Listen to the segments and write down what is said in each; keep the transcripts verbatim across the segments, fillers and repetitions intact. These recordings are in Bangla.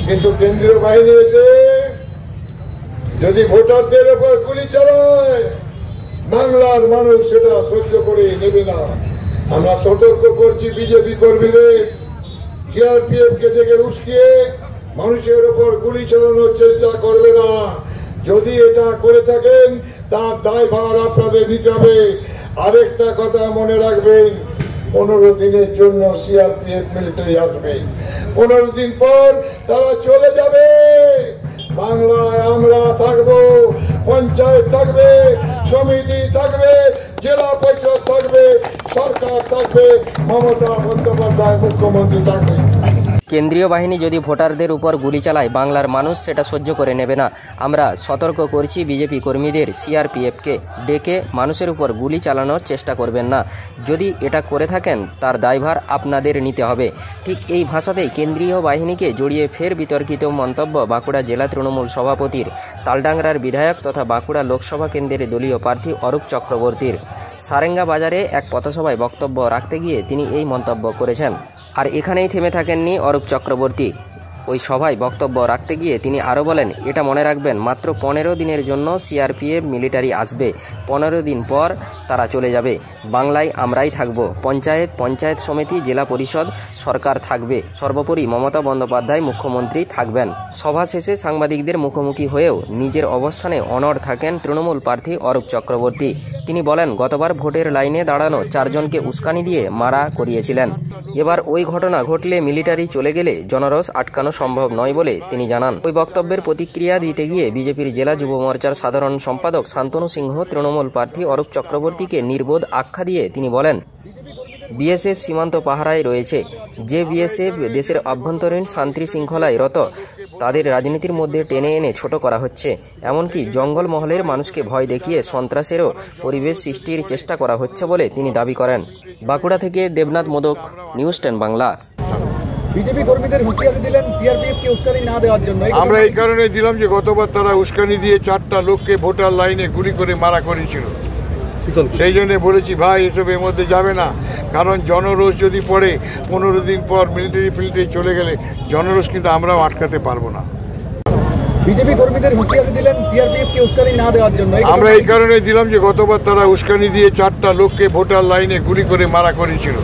কিন্তু কেন্দ্রীয় বাহিনী এসে যদি ভোটারদের উপর গুলি চালায় বাংলার মানুষ সেটা সহ্য করে নেবে না। আমরা সতর্ক করছি বিজেপি কর্মীদের, সিআরপিএফ কে থেকে উস্কিয়ে মানুষের উপর গুলি চালানোর চেষ্টা করবে না। যদি এটা করে থাকেন তার দায়ভার আপনাদের নিতে হবে। আরেকটা কথা মনে রাখবেন, পনেরো দিনের জন্য সিআরপিএফ মিলিটারি আসবে, পনেরো দিন পর তারা চলে যাবে। বাংলায় আমরা থাকবো, পঞ্চায়েত থাকবে, সমিতি থাকবে, জেলা পরিষদ থাকবে, সরকার থাকবে, মমতা বন্দ্যোপাধ্যায় মুখ্যমন্ত্রী থাকবে। কেন্দ্রীয় বাহিনী যদি ভোটারদের উপর গুলি চালায় বাংলার মানুষ সেটা সহ্য করে নেবে না। আমরা সতর্ক করছি বিজেপি কর্মীদের, সিআরপিএফকে ডেকে মানুষের উপর গুলি চালানোর চেষ্টা করবেন না। যদি এটা করে থাকেন তার দায়ভার আপনাদের নিতে হবে। ঠিক এই ভাষাতেই কেন্দ্রীয় বাহিনীকে জড়িয়ে ফের বিতর্কিত মন্তব্য বাঁকুড়া জেলা তৃণমূল সভাপতির, তালডাংরার বিধায়ক তথা বাঁকুড়া লোকসভা কেন্দ্রের দলীয় প্রার্থী অরূপ চক্রবর্তীর। সারেঙ্গা বাজারে এক পথসভায় বক্তব্য রাখতে গিয়ে তিনি এই মন্তব্য করেছেন। আর এখানেই থেমে থাকেননি অরূপ চক্রবর্তী। ওই সভায় বক্তব্য রাখতে গিয়ে তিনি আরও বলেন, এটা মনে রাখবেন মাত্র পনেরো দিনের জন্য সিআরপিএফ মিলিটারি আসবে, পনেরো দিন পর তারা চলে যাবে। বাংলায় আমরাই থাকব, পঞ্চায়েত পঞ্চায়েত সমিতি জেলা পরিষদ সরকার থাকবে, সর্বোপরি মমতা বন্দ্যোপাধ্যায় মুখ্যমন্ত্রী থাকবেন। সভা শেষে সাংবাদিকদের মুখোমুখি হয়েও নিজের অবস্থানে অনড় থাকেন তৃণমূল প্রার্থী অরূপ চক্রবর্তী। তিনি বলেন, গতবার ভোটের লাইনে দাঁড়ানো চারজনকে উস্কানি দিয়ে মারা করিয়েছিলেন। এবার ওই ঘটনা ঘটলে মিলিটারি চলে গেলে জনরোষ আটকানো সম্ভব নয় বলে তিনি জানান। ওই বক্তব্যের প্রতিক্রিয়া দিতে গিয়ে বিজেপির জেলা যুব মোর্চার সাধারণ সম্পাদক শান্তনু সিংহ তৃণমূল প্রার্থী অরূপ চক্রবর্তীকে নির্বোধ আখ্যা দিয়ে তিনি বলেন, বিএসএফ সীমান্ত পাহারায় রয়েছে। যে বিএসএফ দেশের অভ্যন্তরীণ শান্তি শৃঙ্খলায় রত, তাদের রাজনীতির মধ্যে টেনে এনে ছোট করা হচ্ছে। এমনকি জঙ্গল মহলের মানুষকে ভয় দেখিয়ে সন্ত্রাসেরও পরিবেশ সৃষ্টির চেষ্টা করা হচ্ছে বলে তিনি দাবি করেন। বাঁকুড়া থেকে Debnath Modak, news ten Bangla. BJP কর্মীদের হুঁশিয়ারি দিলেন সিআরপিএফ কে উস্কানি না দেওয়ার জন্য। আমরা এই কারণে দিলাম যে গতবার তারা উস্কানি দিয়ে চারটা লোককে ভোটার লাইনে গুলি করে মারা করেছিল। সেই জন্য বলেছি ভাই এসব এর মধ্যে যাবে না, কারণ জনরোষ যদি পড়ে পনেরো দিন পর মিলিটারি ফিলিটারি চলে গেলে জনরোষ কিন্তু আমরাও আটকাতে পারবো না। বিজেপি কর্মীদের হুঁশিয়ারি দিলেন সিআরপিএফ কে উস্কানি না দেওয়ার জন্য। আমরা এই কারণে দিলাম যে গতবার তারা উস্কানি দিয়ে চারটা লোককে ভোটার লাইনে গুলি করে মারা করেছিল।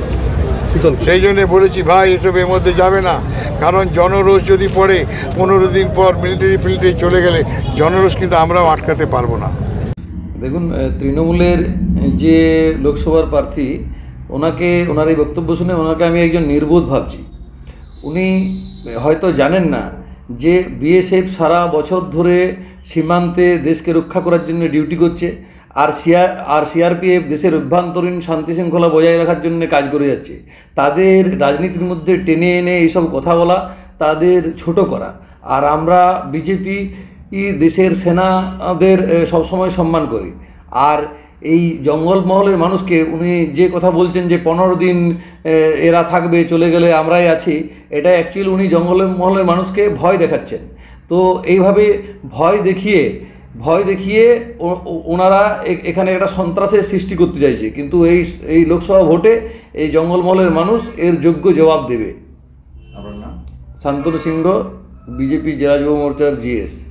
সেই জন্য বলেছি ভাই এসব এর মধ্যে যাবে না, কারণ জনরোষ যদি পড়ে পনেরো দিন পর মিলিটারি ফিলিটারি চলে গেলে জনরোষ কিন্তু আমরাও আটকাতে পারবো না। দেখুন, তৃণমূলের যে লোকসভার প্রার্থী, ওনাকে ওনার এই বক্তব্য শুনে ওনাকে আমি একজন নির্বোধ ভাবছি। উনি হয়তো জানেন না যে বিএসএফ সারা বছর ধরে সীমান্তে দেশকে রক্ষা করার জন্য ডিউটি করছে, আর সিআর আর সিআরপিএফ দেশের অভ্যন্তরীণ শান্তি শৃঙ্খলা বজায় রাখার জন্য কাজ করে যাচ্ছে। তাদের রাজনীতির মধ্যে টেনে এনে এইসব কথা বলা, তাদের ছোট করা। আর আমরা বিজেপি দেশের সেনাদের সবসময় সম্মান করি। আর এই জঙ্গলমহলের মানুষকে উনি যে কথা বলছেন যে পনেরো দিন এরা থাকবে, চলে গেলে আমরাই আছি, এটা অ্যাকচুয়ালি উনি জঙ্গলের মহলের মানুষকে ভয় দেখাচ্ছেন। তো এইভাবে ভয় দেখিয়ে ভয় দেখিয়ে ওনারা এখানে একটা সন্ত্রাসের সৃষ্টি করতে চাইছে। কিন্তু এই এই লোকসভা ভোটে এই জঙ্গলমহলের মানুষ এর যোগ্য জবাব দেবে। শান্তনু সিংহ, বিজেপি জেলা যুব মোর্চার জিএস।